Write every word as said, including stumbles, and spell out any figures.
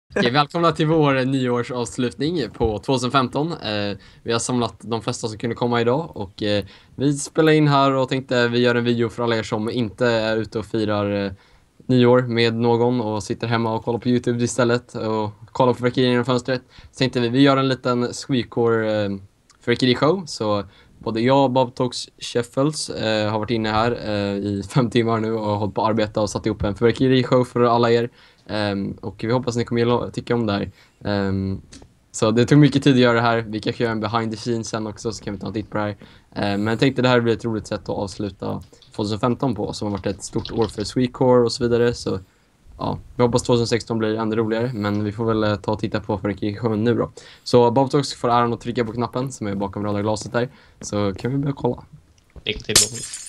Okej, välkomna till vår nyårsavslutning på tjugohundrafemton. Eh, vi har samlat de flesta som kunde komma idag och eh, vi spelar in här och tänkte vi gör en video för alla er som inte är ute och firar eh, nyår med någon och sitter hemma och kollar på YouTube istället och kollar på fyrverkerier genom fönstret. Så tänkte vi, vi gör en liten Squeakcore eh, fyrverkerishow. Så både jag och Bob Talks Sheffields eh, har varit inne här eh, i fem timmar nu och har hållit på att arbeta och satt ihop en fyrverkerishow för alla er. Um, och vi hoppas ni kommer gilla, tycka om det här. Um, så det tog mycket tid att göra det här. Vi kanske gör en behind the scenes sen också, så kan vi ta en titt på det här. Uh, men jag tänkte det här blir ett roligt sätt att avsluta tjugohundrafemton på, som har varit ett stort år för Squeakcore och så vidare. Så ja, vi hoppas tjugohundrasexton blir ännu roligare, men vi får väl uh, ta och titta på fyrverkerishowen nu då. Så Bob Talks får äran att trycka på knappen som är bakom röda glaset där. Så kan vi börja kolla. Lycka till, Bobby.